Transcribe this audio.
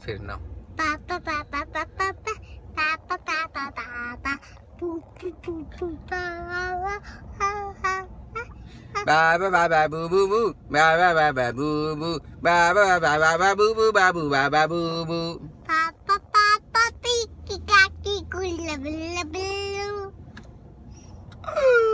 फिर ना पापा पापा पापा पापा पापा पापा पू पू पू पू बाबा बाबा बू बू बू बाबा बाबा बू बू बाबा बाबा बू बू बाबू बाबा बू बू पापा पापा पी की काकी गुल्ला बिल्ला बिल्लू